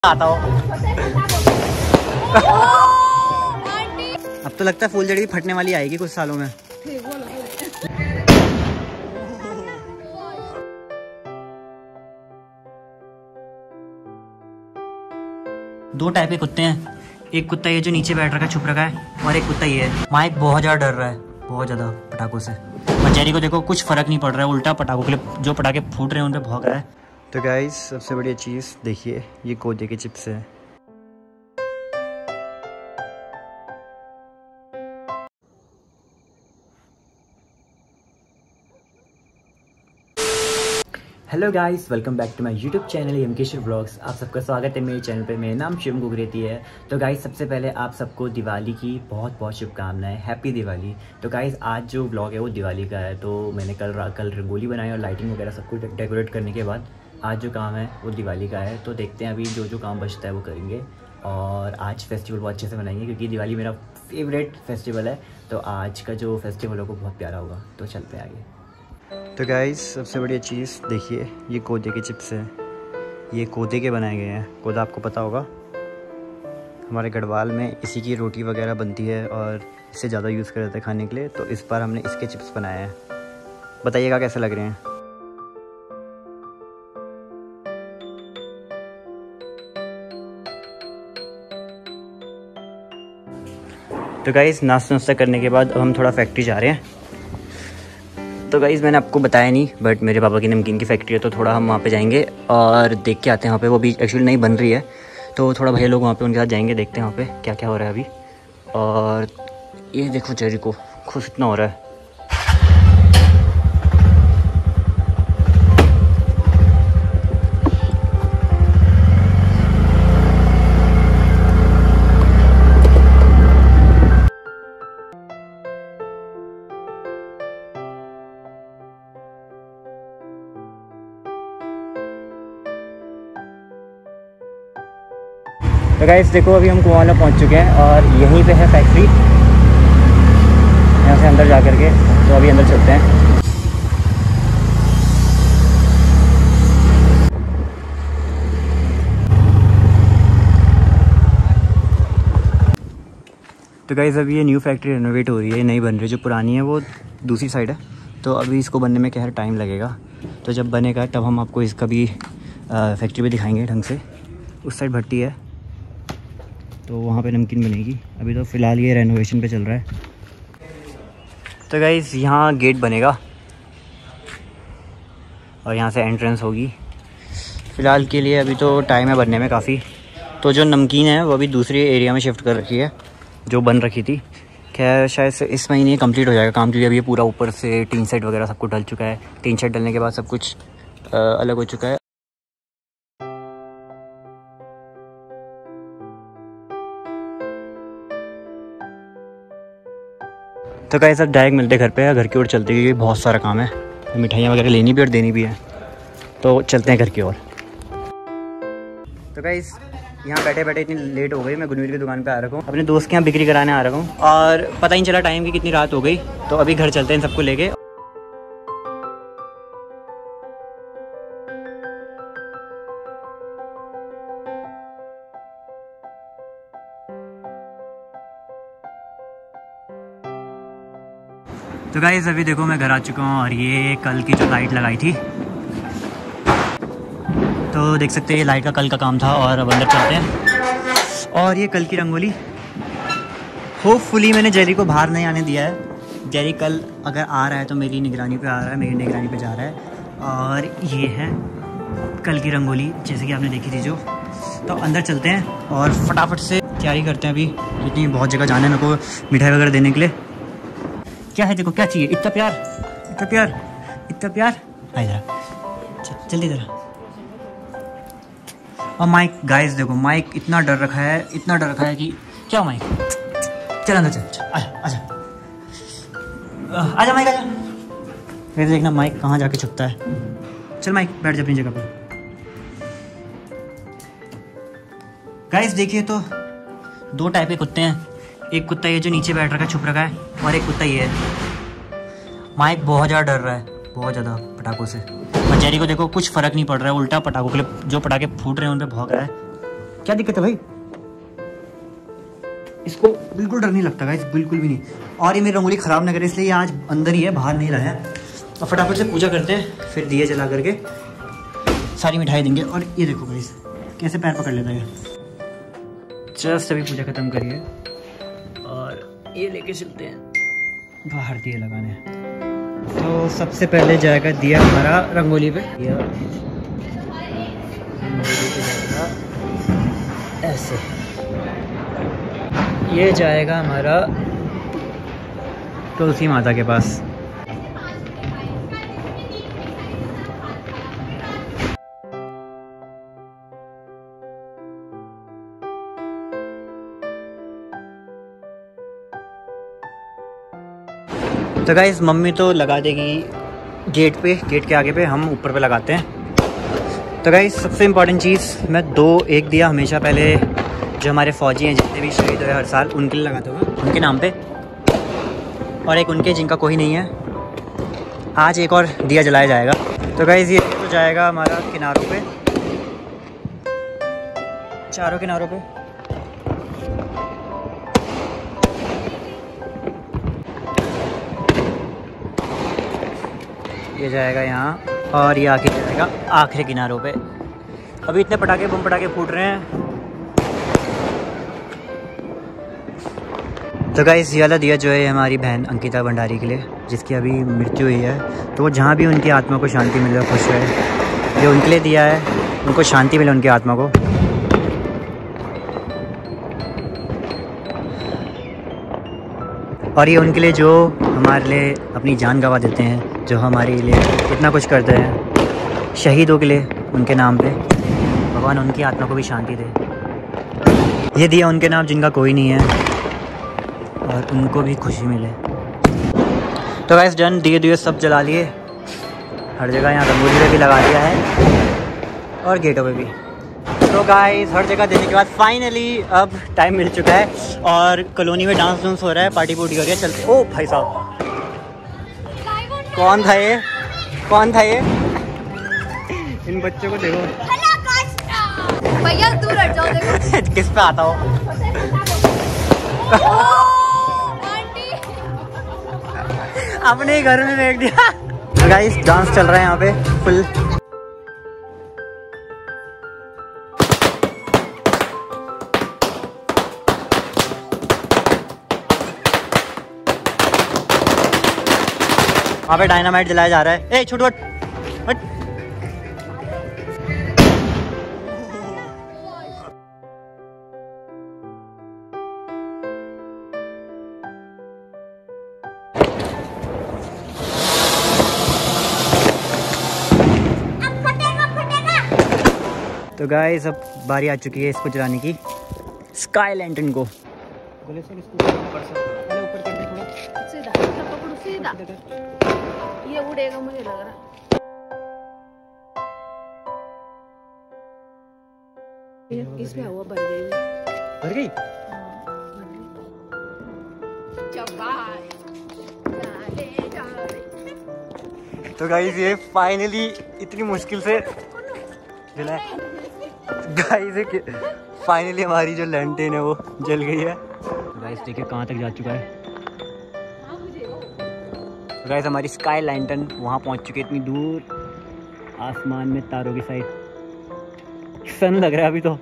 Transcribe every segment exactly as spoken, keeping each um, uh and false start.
आता हो। अब तो लगता है फुलझड़ी फटने वाली आएगी कुछ सालों में। दो टाइप के कुत्ते हैं, एक कुत्ता ये जो नीचे बैठ रखा है छुप रखा है, और एक कुत्ता ये है। माइक बहुत ज्यादा डर रहा है, बहुत ज्यादा पटाखों से। और जेरी को देखो कुछ फर्क नहीं पड़ रहा है, उल्टा पटाखों के लिए जो पटाखे फूट रहे हैं उन पे भौंक रहा है। तो गाइस सबसे बढ़िया चीज़ देखिए, ये कोदे के चिप्स है। Hello guys, welcome back to my YouTube channel Yamkeshwar vlogs. आप सबका स्वागत है मेरे चैनल पे। मेरा नाम शिवम गुगरेती है। तो गाइस सबसे पहले आप सबको दिवाली की बहुत बहुत शुभकामनाएं, हैप्पी दिवाली। तो गाइस आज जो व्लॉग है वो दिवाली का है। तो मैंने कल कल रंगोली बनाई और लाइटिंग वगैरह सब कुछ डेकोरेट करने के बाद आज जो काम है वो दिवाली का है। तो देखते हैं अभी जो जो काम बचता है वो करेंगे, और आज फेस्टिवल बहुत अच्छे से मनाएंगे क्योंकि दिवाली मेरा फेवरेट फेस्टिवल है। तो आज का जो फेस्टिवल है वो बहुत प्यारा होगा। तो चलते हैं आगे। तो गाइस सबसे बढ़िया चीज़ देखिए, ये कोदे के चिप्स हैं। ये कोदे के बनाए गए हैं। कोदा आपको पता होगा, हमारे गढ़वाल में इसी की रोटी वगैरह बनती है और इससे ज़्यादा यूज़ करते हैं खाने के लिए। तो इस बार हमने इसके चिप्स बनाए हैं। बताइएगा कैसे लग रहे हैं। तो गाइस नाश्ता नुश्ता करने के बाद अब हम थोड़ा फैक्ट्री जा रहे हैं। तो गाइज़ मैंने आपको बताया नहीं, बट मेरे पापा की नमकीन की फैक्ट्री है, तो थोड़ा हम वहाँ पे जाएंगे और देख के आते हैं। वहाँ पे वो भी एक्चुअली नहीं बन रही है, तो थोड़ा भैया लोग वहाँ पे उनके साथ जाएंगे, देखते हैं वहाँ पे क्या क्या हो रहा है अभी। और ये देखो चेरी को खुश इतना हो रहा है। तो गाइस देखो अभी हम कुआला पहुंच चुके हैं और यहीं पे है फैक्ट्री, यहाँ से अंदर जा कर के। तो अभी अंदर चलते हैं। तो गाइस अभी ये न्यू फैक्ट्री रेनोवेट हो रही है, नई बन रही है। जो पुरानी है वो दूसरी साइड है, तो अभी इसको बनने में क्या है टाइम लगेगा। तो जब बनेगा तब हम आपको इसका भी फैक्ट्री भी दिखाएंगे ढंग से। उस साइड भट्टी है तो वहाँ पे नमकीन बनेगी। अभी तो फ़िलहाल ये रेनोवेशन पे चल रहा है। तो गाइस यहाँ गेट बनेगा और यहाँ से एंट्रेंस होगी। फ़िलहाल के लिए अभी तो टाइम है बनने में काफ़ी। तो जो नमकीन है वो अभी दूसरी एरिया में शिफ्ट कर रखी है जो बन रखी थी। खैर शायद से इस महीने कंप्लीट हो जाएगा काम, क्योंकि अभी ये पूरा ऊपर से टीन सेट वगैरह सब कुछ डल चुका है। टीन सेट डलने के बाद सब कुछ आ, अलग हो चुका है। तो गाइस सब डायरेक्ट मिलते घर पे है, घर की ओर चलते क्योंकि बहुत सारा काम है, मिठाइयाँ वगैरह लेनी भी और देनी भी है। तो चलते हैं घर की ओर। तो गाइस यहाँ बैठे बैठे इतनी लेट हो गई, मैं गुनवीर की दुकान पे आ रखा हूँ, अपने दोस्त के यहाँ बिक्री कराने आ रखा हूँ, और पता ही नहीं चला टाइम की कितनी रात हो गई। तो अभी घर चलते हैं सबको लेके। तो गाइस अभी देखो मैं घर आ चुका हूँ, और ये कल की जो लाइट लगाई थी, तो देख सकते हैं ये लाइट का कल का काम था। और अब अंदर चलते हैं। और ये कल की रंगोली, होपफुली मैंने जेरी को बाहर नहीं आने दिया है। जेरी कल अगर आ रहा है तो मेरी निगरानी पे आ रहा है, मेरी निगरानी पे जा रहा है। और ये है कल की रंगोली जैसे कि आपने देखी थी जो। तो अंदर चलते हैं और फटाफट से तैयारी करते हैं। अभी इतनी बहुत जगह जाना है मेरे को मिठाई वगैरह देने के लिए। क्या है देखो, क्या चाहिए? इतना प्यार, इतना प्यार, इतना प्यार। आ जरा जल्दी जरा। और माइक गाइस देखो, माइक इतना डर रखा है, इतना डर रखा है कि क्या माइक, चल अंदर चल, चल आजा आजा आजा माइक आजा। फिर देखना माइक कहाँ जाके छुपता है। चल माइक बैठ जा अपनी जगह पर। गाइस देखिए तो दो टाइप के कुत्ते हैं, एक कुत्ता ये जो नीचे बैठ रखा है छुप रखा है, और एक कुत्ता ये है। माइक बहुत ज़्यादा डर रहा है, बहुत ज़्यादा पटाखों से। और जेरी को देखो कुछ फ़र्क नहीं पड़ रहा है, उल्टा पटाखों के लिए जो पटाखे फूट रहे हैं उन पे भौंक रहा है। क्या दिक्कत है भाई? इसको बिल्कुल डर नहीं लगता गाइस, बिल्कुल भी नहीं। और ये मेरी रंगोली ख़राब ना करे इसलिए ये आज अंदर ही है, बाहर नहीं रहा है। और फटाफट से पूजा करते हैं, फिर दिए जला करके सारी मिठाई देंगे। और ये देखो गाइस कैसे पैर पकड़ लेता है। जस्ट अभी पूजा ख़त्म करिए और ये लेके चलते हैं बाहर दिए लगाने। तो सबसे पहले जाएगा दिया हमारा रंगोली पे, ऐसे ये जाएगा हमारा तुलसी माता के पास। तो गाइस मम्मी तो लगा देगी गेट पे, गेट के आगे पे, हम ऊपर पे लगाते हैं। तो गाइस सबसे इम्पॉर्टेंट चीज़, मैं दो एक दिया हमेशा पहले जो हमारे फ़ौजी हैं जितने भी शहीद हुए हर साल उनके लिए लगाता हूँ, उनके नाम पे, और एक उनके जिनका कोई नहीं है। आज एक और दिया जलाया जाएगा। तो गाइस ये तो जाएगा हमारा किनारों पे, चारों किनारों पे। ये जाएगा यहाँ और ये आके जाएगा आखिरी किनारों पे। अभी इतने पटाखे बम पटाखे फूट रहे हैं। तो गाइस ये वाला दिया जो है हमारी बहन अंकिता भंडारी के लिए, जिसकी अभी मृत्यु हुई है। तो जहाँ भी उनकी आत्मा को शांति मिले, खुश रहे। जो उनके लिए दिया है उनको शांति मिले, उनकी आत्मा को। और ये उनके लिए जो हमारे लिए अपनी जान गंवा देते हैं, जो हमारे लिए इतना कुछ करते हैं, शहीदों के लिए, उनके नाम पे भगवान उनकी आत्मा को भी शांति दे। ये दिया उनके नाम जिनका कोई नहीं है और उनको भी खुशी मिले। तो गाइस डन, दिए दिए सब जला लिए हर जगह, यहाँ रंगोली पे भी लगा दिया है और गेटों पे भी। तो गाइस हर जगह देने के बाद फाइनली अब टाइम मिल चुका है और कॉलोनी में डांस वांस हो रहा है, पार्टी पूर्टी हो रही है। चलते। ओ भाई साहब, कौन था ये, कौन था ये? इन बच्चों को देखो भैया, दूर हट जाओ। देखो किस पे आता हो। अपने ही घर में फेंक दिया। गाइस डांस चल रहा है यहाँ पे फुल। वहाँ पे डायनामाइट जलाया जा रहा है। ए छोटू हट हट। तो गाइस अब बारी आ चुकी है इसको जलाने की, स्काई लैंटर्न को। गोले से इसको ऊपर से पहले ऊपर कर दे थोड़ा, सीधा पकड़ो सीधा, ये उड़ेगा मुझे लग रहा। इसमें हवा भर गई, भर गई। तो गाइस ये फाइनली इतनी मुश्किल से जला है। गाइस फाइनली हमारी जो लैंटर्न है वो जल गई है। गाइस देखिए कहाँ तक जा चुका है। गाइस हमारी स्काई लैंटर्न वहाँ पहुँच चुकी है, इतनी दूर आसमान में तारों की साइड। सन लग रहा है अभी तो।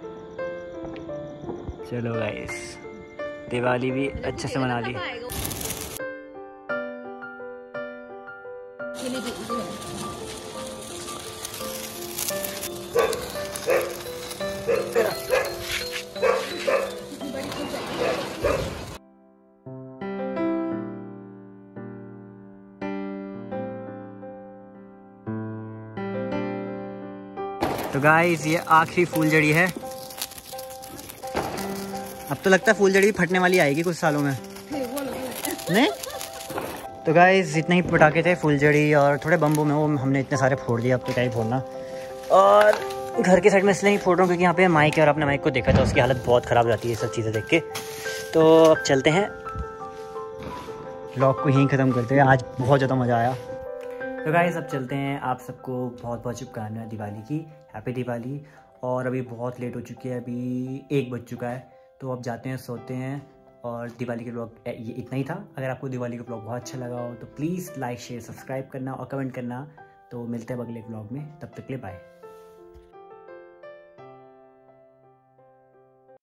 चलो गाइस दिवाली भी अच्छे से मना ली। तो गाइस ये आखिरी फूलझड़ी है। अब तो लगता है फूलझड़ी फटने वाली आएगी कुछ सालों में, नहीं? तो गाइस इतने ही पटाखे थे, फूलझड़ी और थोड़े बम्बू में, वो हमने इतने सारे फोड़ दिए। अब तो क्या ही फोड़ना। और घर के साइड में इसलिए ही फोड़ रहा हूँ क्योंकि यहाँ पे माइक है और अपने माइक को देखा था, उसकी हालत बहुत ख़राब जाती है सब चीज़ें देख के। तो अब चलते हैं, व्लॉग को यहीं ख़त्म करते हैं। आज बहुत ज़्यादा मज़ा आया। तो गाइस अब चलते हैं। आप सबको बहुत बहुत शुभकामनाएं दिवाली की, हैप्पी दिवाली। और अभी बहुत लेट हो चुकी है, अभी एक बज चुका है। तो अब जाते हैं, सोते हैं। और दिवाली के ब्लॉग ये इतना ही था। अगर आपको दिवाली का ब्लॉग बहुत अच्छा लगा हो तो प्लीज़ लाइक शेयर सब्सक्राइब करना और कमेंट करना। तो मिलते हैं अगले ब्लॉग में, तब तक के लिए बाय।